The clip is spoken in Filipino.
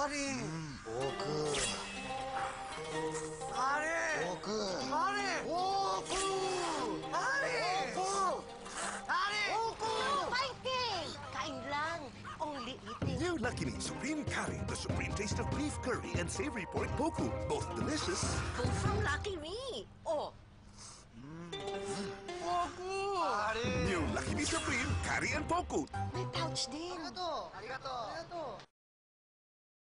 Pare! Oku. Pare! Oku. Pare! Oku. Pare! Oku. Pare! Oku. Fighting! Kain lang. Only eating. New Lucky Me Supreme Curry, the supreme taste of beef curry and savory pork boku. Both delicious. Food from Lucky Me. Oh, New Lucky Me Supreme Curry and Boku. may pouch din. Arigato. Arigato.